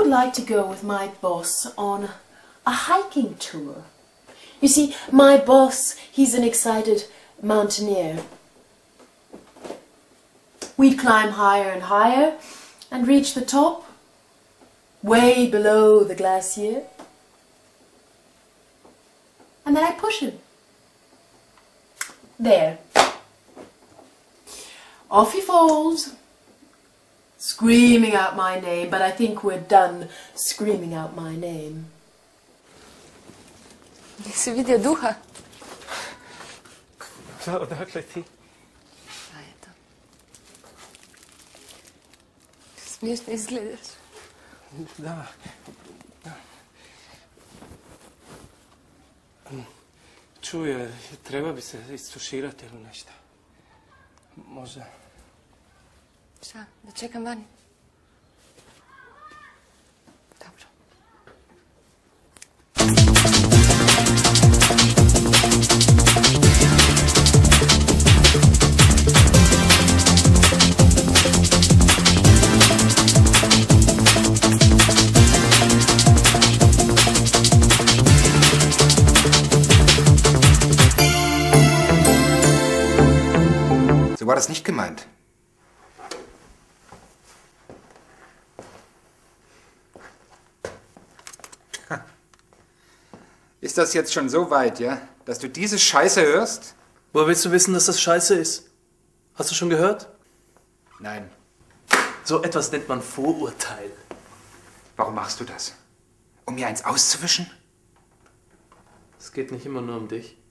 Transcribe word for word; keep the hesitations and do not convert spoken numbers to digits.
would like to go with my boss on a hiking tour. You see, my boss, he's an excited mountaineer. We'd climb higher and higher and reach the top, way below the glacier. And then I push him. There. Off he falls, screaming out my name, but I think we're done screaming out my name. Nisi vidio duha? Da, odakle ti? A eto. Smiješno izgledaš. Da. Da. Čuje, treba bi se istuširati ili nešto. Možda. Šta, da čekam vani? Dobro. So war das nicht gemeint. Ist das jetzt schon so weit, ja, dass du diese Scheiße hörst? Woher willst du wissen, dass das Scheiße ist? Hast du schon gehört? Nein. So etwas nennt man Vorurteil. Warum machst du das? Um mir eins auszuwischen? Es geht nicht immer nur um dich.